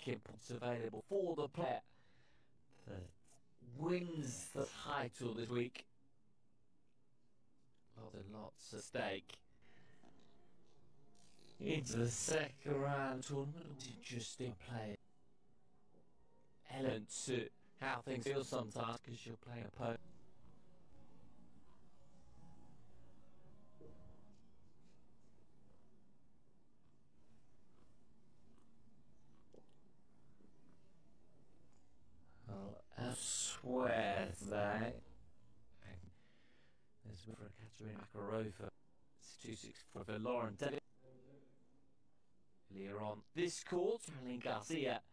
ranking points available for the player that wins the title this week. Lots and lots at stake. Into the second round tournament, interesting play. Element to how things feel sometimes because you're playing a opponent. Well, elsewhere today, there's for Katerina Makarova. It's 2-6 for Lauren David. Earlier on this court, Jelena Garcia